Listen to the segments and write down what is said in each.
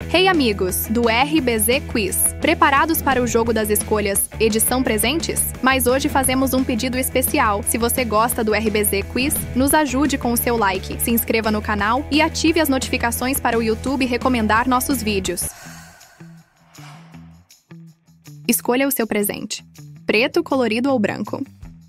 Hey amigos, do RBZ Quiz! Preparados para o jogo das escolhas Edição Presentes? Mas hoje fazemos um pedido especial. Se você gosta do RBZ Quiz, nos ajude com o seu like, se inscreva no canal e ative as notificações para o YouTube recomendar nossos vídeos. Escolha o seu presente: preto, colorido ou branco.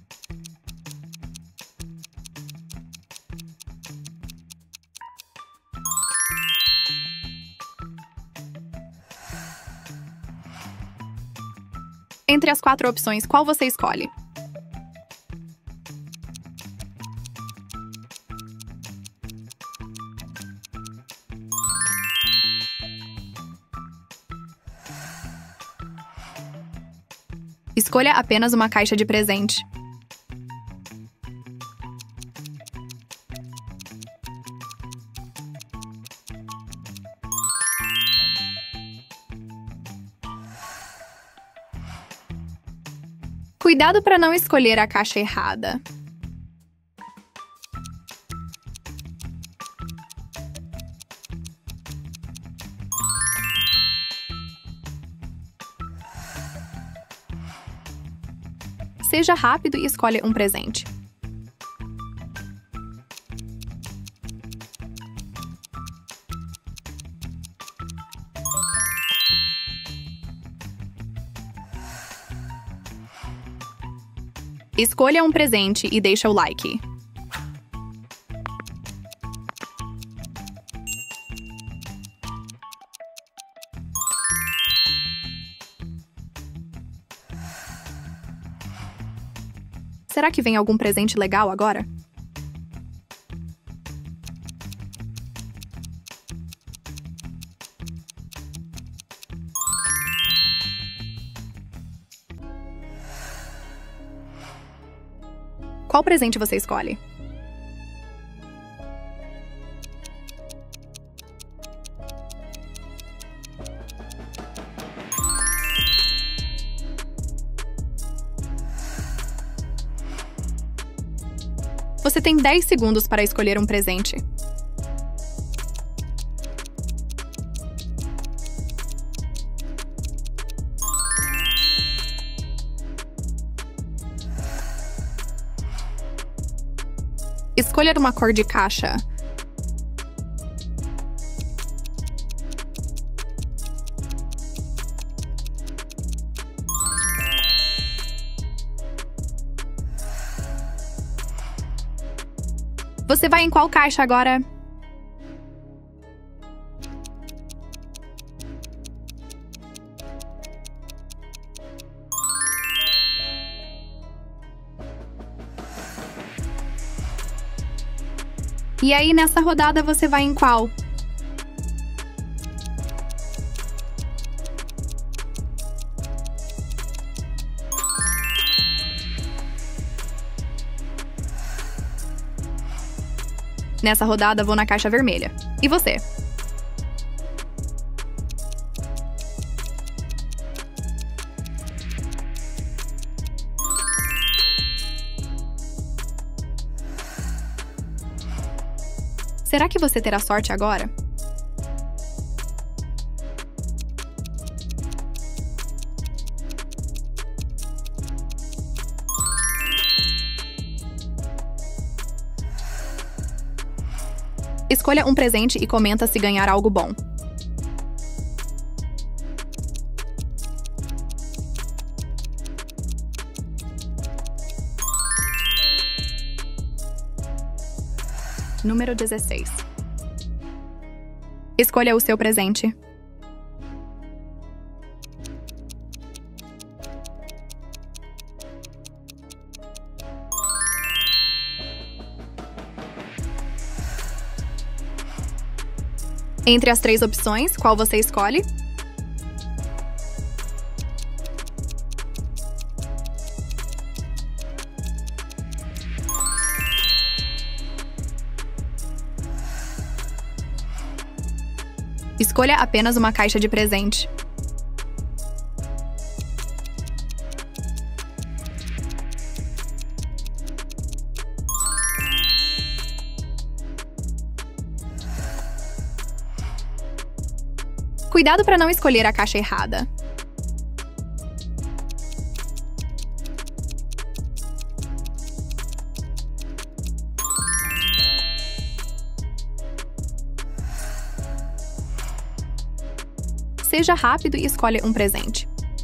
Entre as 4 opções, qual você escolhe? Escolha apenas uma caixa de presente. Cuidado para não escolher a caixa errada. Seja rápido e escolha um presente. Escolha um presente e deixa o like. Será que vem algum presente legal agora? Qual presente você escolhe? Você tem 10 segundos para escolher um presente. Escolha uma cor de caixa. Você vai em qual caixa agora? E aí, nessa rodada, você vai em qual? Nessa rodada, vou na caixa vermelha. E você? Será que você terá sorte agora? Escolha um presente e comenta se ganhar algo bom. Número 16. Escolha o seu presente. Entre as 3 opções, qual você escolhe? Escolha apenas uma caixa de presente. Cuidado para não escolher a caixa errada. Seja rápido e escolha um presente.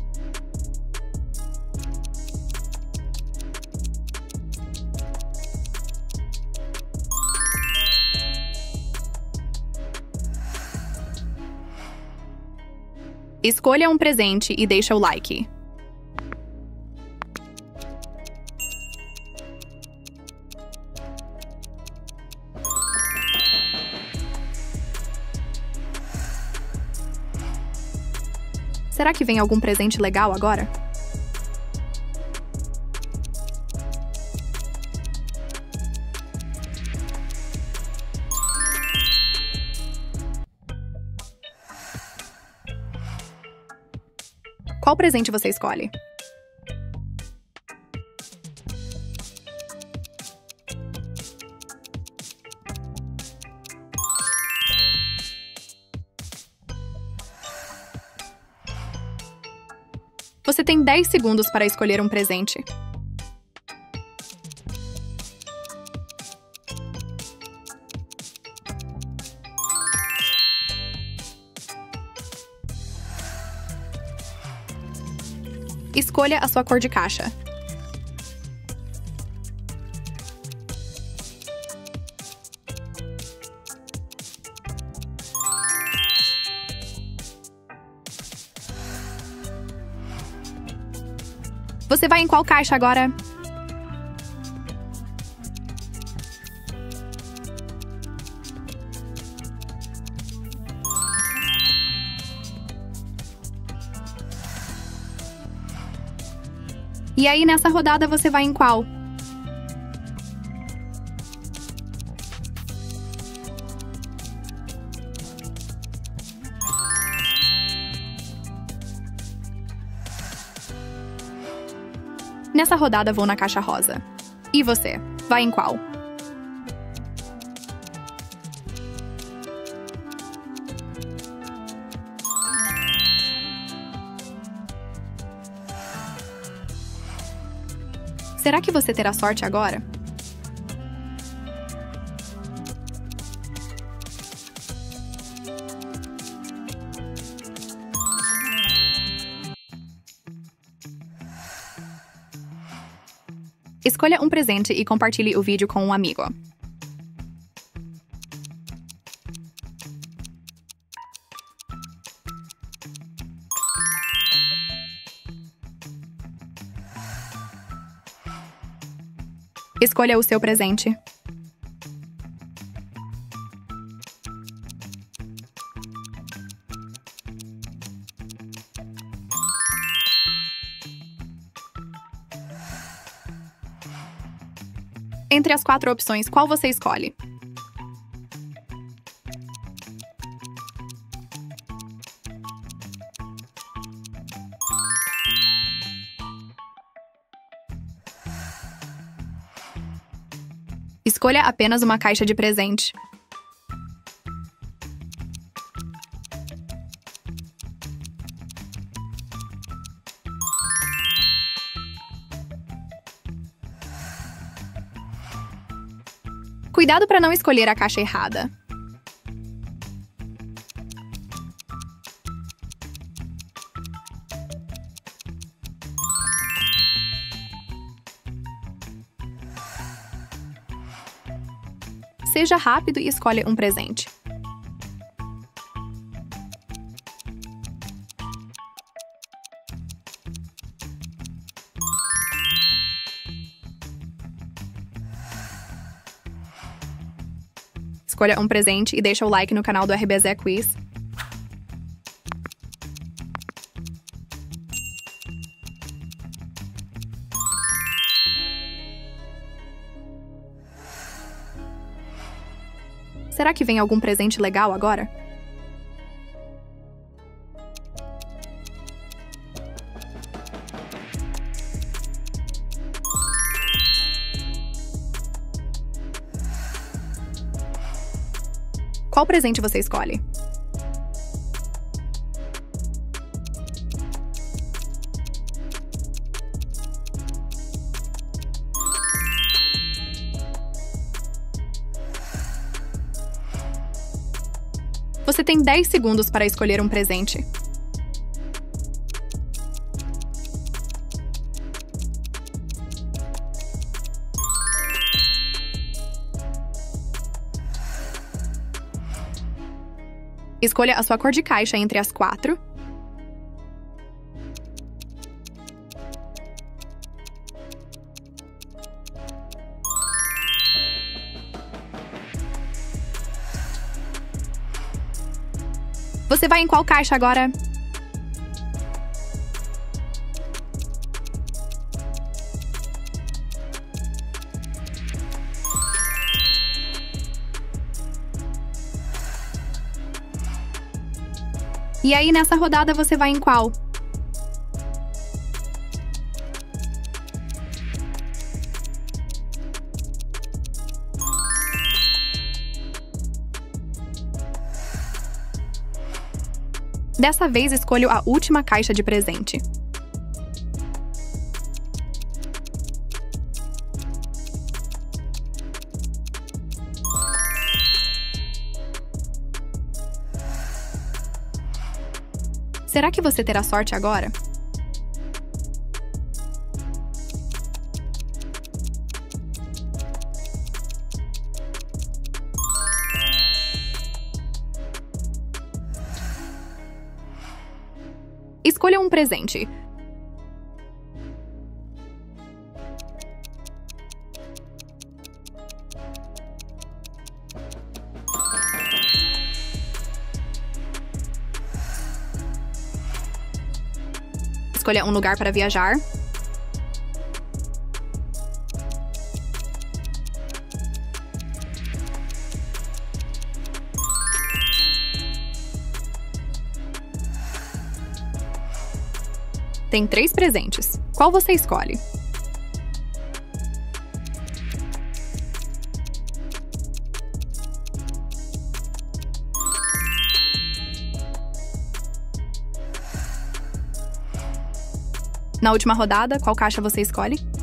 Escolha um presente e deixa o like. Será que vem algum presente legal agora? Qual presente você escolhe? Você tem 10 segundos para escolher um presente. Escolha a sua cor de caixa. Você vai em qual caixa agora? E aí, nessa rodada, você vai em qual? Nessa rodada, vou na caixa rosa. E você? Vai em qual? Será que você terá sorte agora? Escolha um presente e compartilhe o vídeo com um amigo. Escolha o seu presente. Entre as 4 opções, qual você escolhe? Escolha apenas uma caixa de presente. Cuidado para não escolher a caixa errada. Seja rápido e escolha um presente. Escolha um presente e deixa o like no canal do RBZ Quiz. Será que vem algum presente legal agora? Qual presente você escolhe? Você tem 10 segundos para escolher um presente. Escolha a sua cor de caixa entre as 4. Você vai em qual caixa agora? E aí, nessa rodada, você vai em qual? Dessa vez, escolho a última caixa de presente. Será que você terá sorte agora? Escolha um presente. Escolha um lugar para viajar. Tem 3 presentes. Qual você escolhe? Na última rodada, qual caixa você escolhe?